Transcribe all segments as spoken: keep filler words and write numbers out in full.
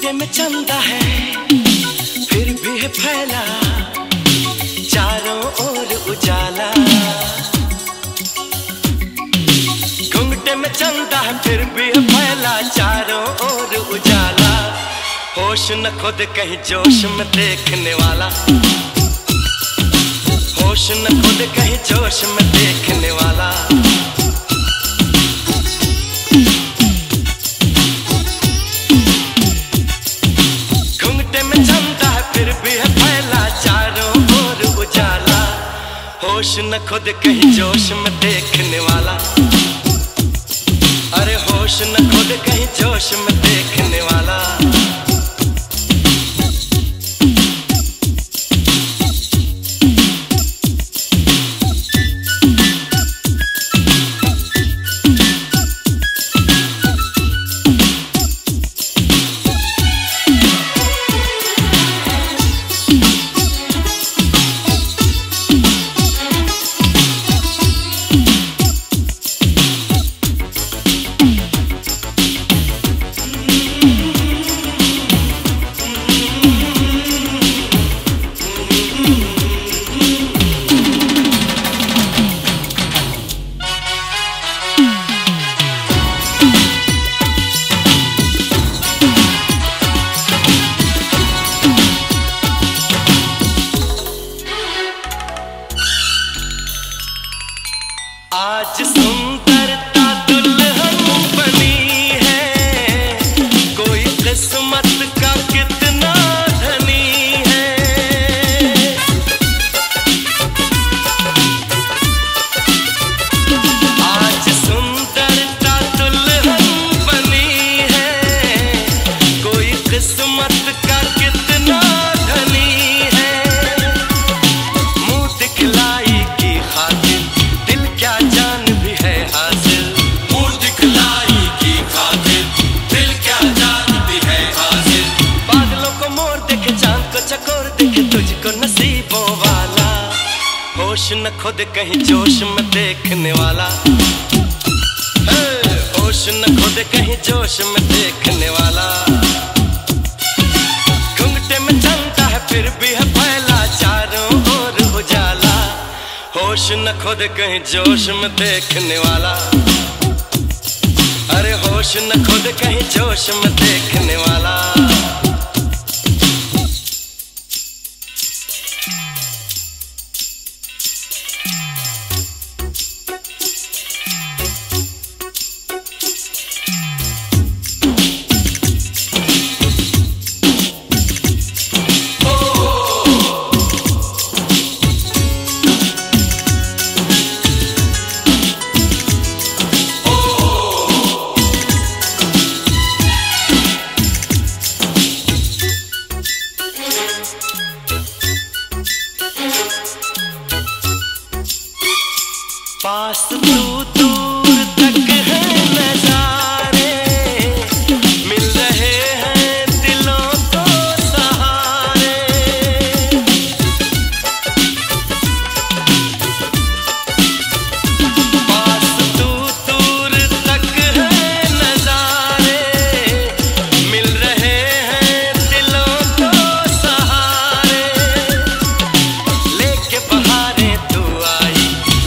घुंघटे में चंदा है फिर भी है फैला चारों ओर उजाला। घुंघटे में चंदा है फिर भी है फैला चारों ओर उजाला। होश न खुद कहीं जोश में देखने वाला, होश न खुद कहीं जोश में देखने वाला। घुंघटे में चंदा है फिर भी है फैला चारों ओर उजाला। होश न खुद कहीं जोश में देखने वाला, अरे होश न खुद कहीं जोश में देखने वाला। आज सुंदरता दुल्हन बनी है, कोई किस्मत का कितना धनी है। आज सुंदरता दुल्हन बनी है, कोई किस्मत का कितना धनी है। मुंह दिखलाई की खातिर जान भी है हासिल, मुंह दिखलाई की खातिर दिल क्या जान भी है हासिल। बादलों को मोर देखे चांद को चकोर देखे तुझको नसीबों वाला। होश न खुद कहीं जोश में देखने वाला, होश न खुद कहीं जोश में देखने वाला। घुंघटे में चलता है फिर भी है फैला चारों ओर उजाला। होश न खुद कहीं जोश में देखने वाला, अरे होश न खुद कहीं जोश में देखने वाला। पास तू दूर तक है नजारे, मिल रहे हैं दिलों को सहारे। पास तू दूर तक है नजारे, मिल रहे हैं दिलों को सहारे। लेके बहारे तू आई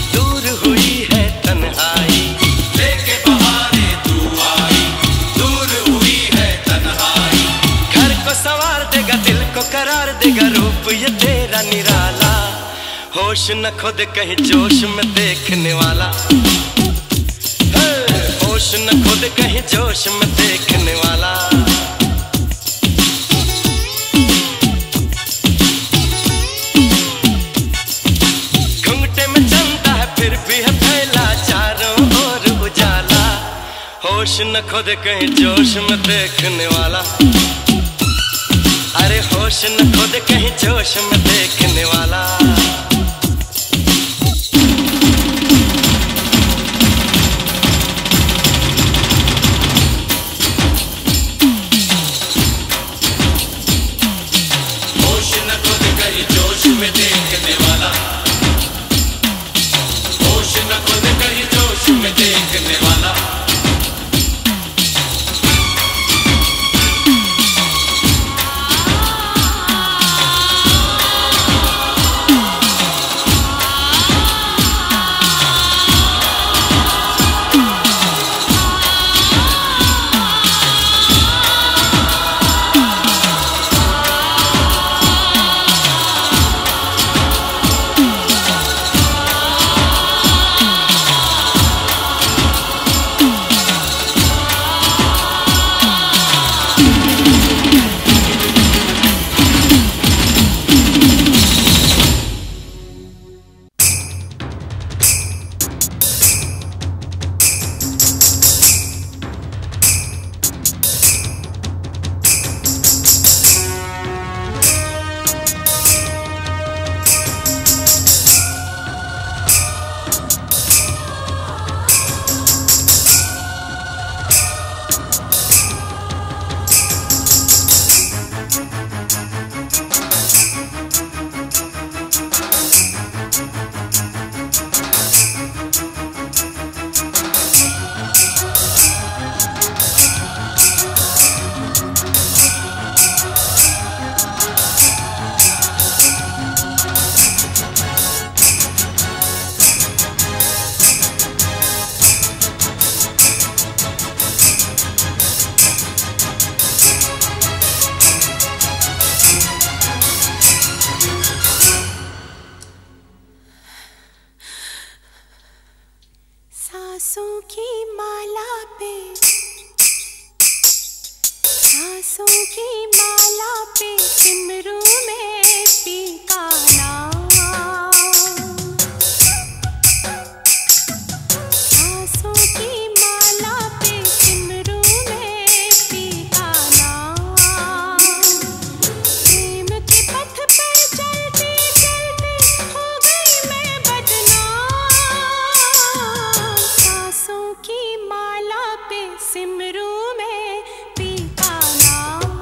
करार देगा रूप ये तेरा निराला। होश न खुद कहीं जोश में देखने वाला, होश न खुद कहीं जोश में देखने वाला। घुंघटे में चलता है फिर भी है फैला चारों ओर उजाला। होश न खुद कहीं जोश में देखने वाला, अरे होश न खुद कहीं जोश में देखने वाला। होश न खुद कहीं जोश में देखने वाला, होश न खुद कहीं जोश में देखने वाला। सांसों की माला पे, सांसों की माला पे सिमरू में पी का नाम, सांसों की माला पे सिमरू में पी का नाम। प्रेम के पथ पर चलते चलते हो गई मैं बदनाम, सांसों की माला पे सिमरू में पी का नाम,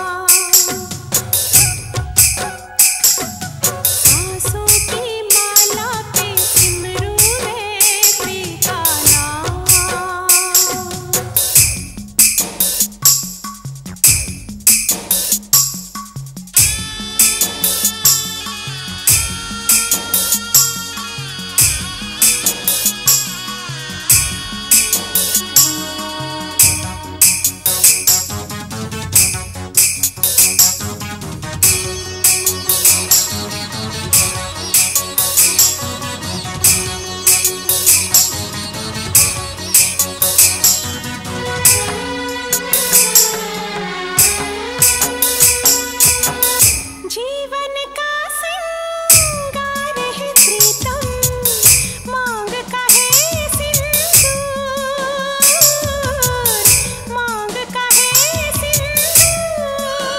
सांसों की माला पे सिमरू में पी का नाम। जीवन का सिंगार है प्रीतम, मांग का है सिंदूर, मांग का है सिंदूर।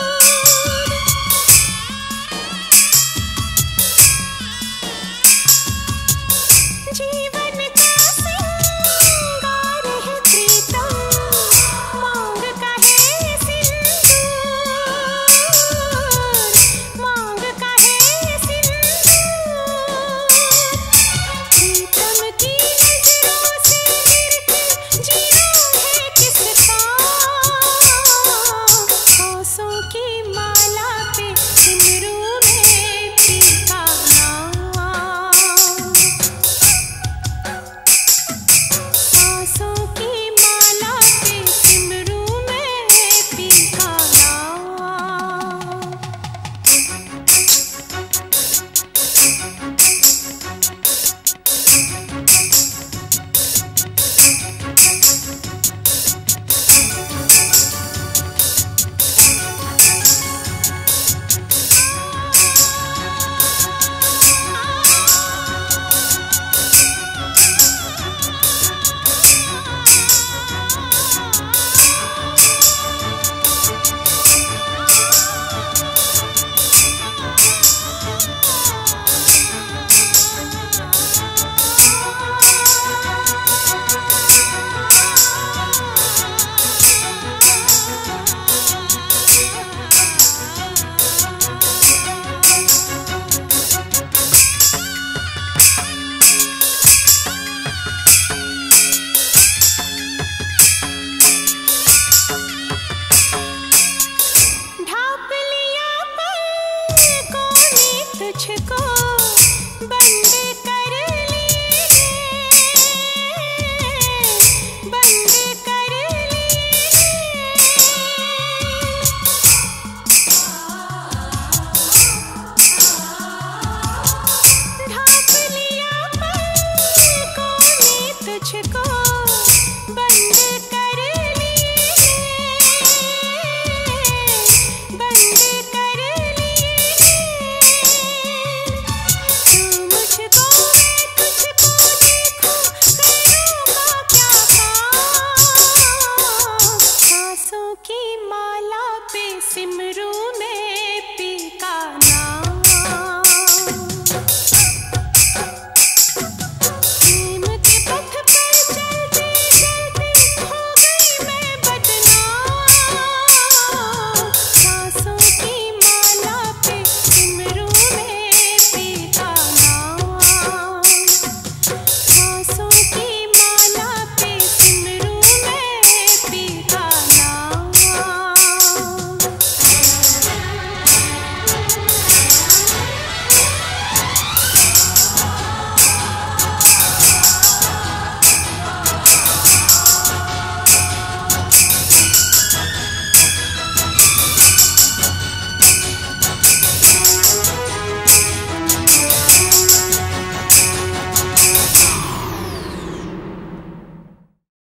जीवन का सिंगार है प्रीतम, मांग का है सिंदूर, मांग का है सिंदूर। प्रीतम की नजरों से गिरकर जीना है किस काम, सांसों की माला पे सिमरू में पी का नाम, सांसों की माला पे सिमरू में पी का नाम। ढाप लिया पलकों ने तुझको,